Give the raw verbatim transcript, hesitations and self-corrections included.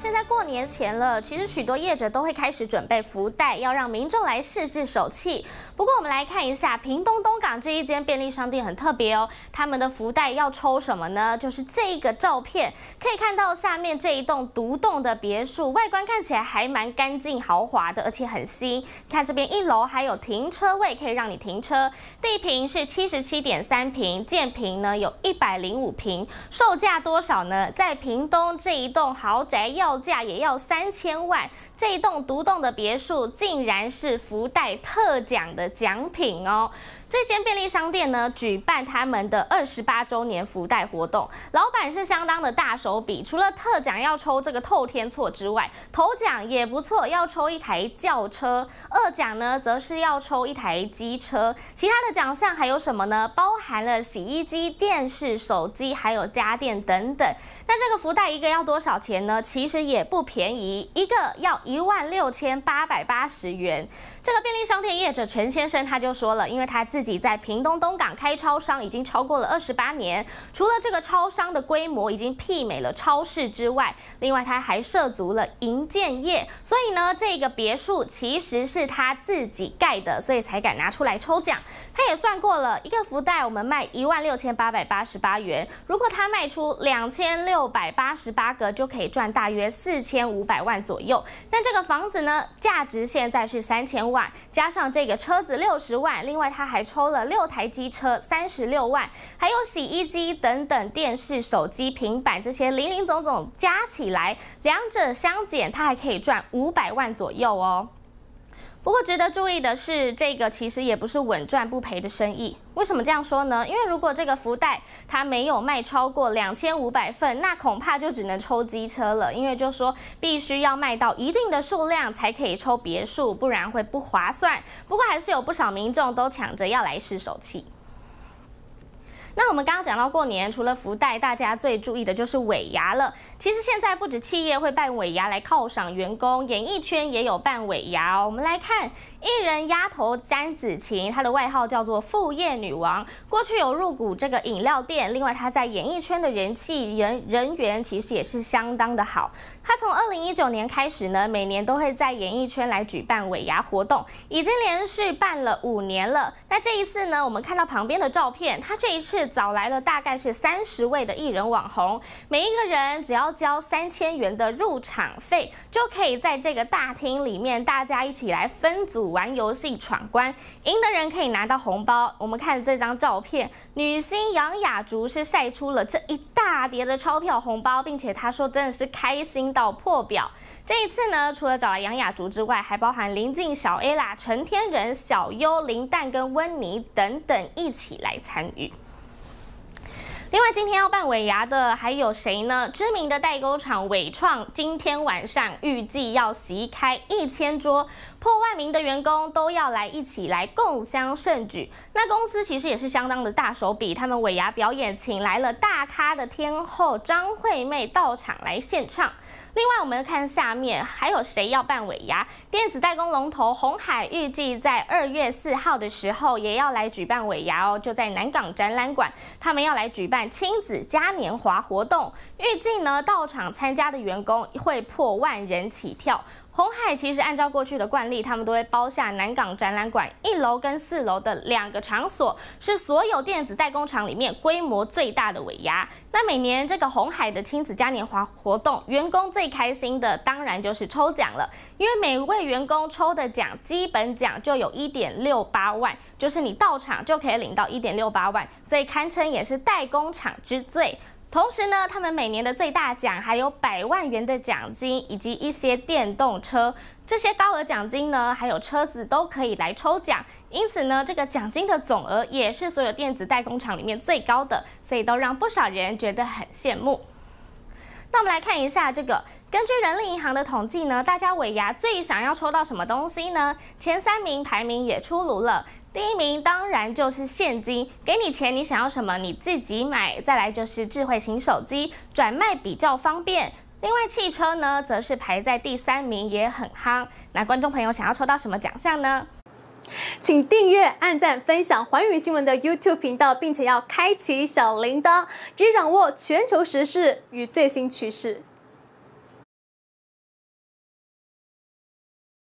现在过年前了，其实许多业者都会开始准备福袋，要让民众来试试手气。不过我们来看一下屏东东港这一间便利商店很特别哦，他们的福袋要抽什么呢？就是这个照片，可以看到下面这一栋独栋的别墅，外观看起来还蛮干净豪华的，而且很新。看这边一楼还有停车位可以让你停车，地坪是七十七点三坪，建坪呢有一百零五坪，售价多少呢？在屏东这一栋豪宅要要价也要三千万，这一栋独栋的别墅竟然是福袋特奖的奖品哦！这间便利商店呢，举办他们的二十八周年福袋活动，老板是相当的大手笔。除了特奖要抽这个透天厝之外，头奖也不错，要抽一台轿车；二奖呢，则是要抽一台机车。其他的奖项还有什么呢？包含了洗衣机、电视、手机，还有家电等等。那这个福袋一个要多少钱呢？其实也不便宜，一个要一万六千八百八十元。这个便利商店业者陈先生他就说了，因为他自己在屏东东港开超商已经超过了二十八年，除了这个超商的规模已经媲美了超市之外，另外他还涉足了营建业，所以呢，这个别墅其实是他自己盖的，所以才敢拿出来抽奖。他也算过了，一个福袋我们卖一万六千八百八十八元，如果他卖出两千六百八十八个，就可以赚大约四千五百万左右。但这个房子呢，价值现在是三千万，加上这个车子六十万，另外他还抽了六台机车三十六万，还有洗衣机等等电视、手机、平板这些零零总总加起来，两者相减，他还可以赚五百万左右哦。不过值得注意的是，这个其实也不是稳赚不赔的生意。为什么这样说呢？因为如果这个福袋它没有卖超过两千五百份，那恐怕就只能抽机车了。因为就说必须要卖到一定的数量才可以抽别墅，不然会不划算。不过还是有不少民众都抢着要来试手气。那我们刚刚讲到过年，除了福袋，大家最注意的就是尾牙了。其实现在不止企业会办尾牙来犒赏员工，演艺圈也有办尾牙哦。我们来看艺人丫头詹子晴，她的外号叫做副业女王，过去有入股这个饮料店，另外她在演艺圈的人气人人缘其实也是相当的好。她从二零一九年开始呢，每年都会在演艺圈来举办尾牙活动，已经连续办了五年了。那这一次呢，我们看到旁边的照片，她这一次找来了大概是三十位的艺人网红，每一个人只要交三千元的入场费，就可以在这个大厅里面大家一起来分组玩游戏闯关，赢的人可以拿到红包。我们看这张照片，女星杨雅竹是晒出了这一大叠的钞票红包，并且她说真的是开心到破表。这一次呢，除了找来杨雅竹之外，还包含林静、小 A 啦、陈天仁、小优、林蛋跟温妮等等一起来参与。另外，今天要办尾牙的还有谁呢？知名的代工厂伟创今天晚上预计要席开一千桌，破万名的员工都要来一起来共襄盛举。那公司其实也是相当的大手笔，他们尾牙表演请来了大咖的天后张惠妹到场来献唱。另外，我们看下面还有谁要办尾牙？电子代工龙头鸿海预计在二月四号的时候也要来举办尾牙哦，就在南港展览馆，他们要来举办亲子嘉年华活动，预计呢到场参加的员工会破万人起跳。鸿海其实按照过去的惯例，他们都会包下南港展览馆一楼跟四楼的两个场所，是所有电子代工厂里面规模最大的尾牙。那每年这个鸿海的亲子嘉年华活动，员工最开心的当然就是抽奖了，因为每位员工抽的奖基本奖就有一点六八万，就是你到场就可以领到一点六八万，所以堪称也是代工厂之最。同时呢，他们每年的最大奖还有百万元的奖金，以及一些电动车。这些高额奖金呢，还有车子都可以来抽奖。因此呢，这个奖金的总额也是所有电子代工厂里面最高的，所以都让不少人觉得很羡慕。那我们来看一下这个，根据人力银行的统计呢，大家尾牙最想要抽到什么东西呢？前三名排名也出炉了。第一名当然就是现金，给你钱，你想要什么你自己买。再来就是智慧型手机，转卖比较方便。另外汽车呢，则是排在第三名，也很夯。那观众朋友想要抽到什么奖项呢？ 请订阅、按赞、分享寰宇新闻的 YouTube 频道，并且要开启小铃铛，只掌握全球时事与最新趋势。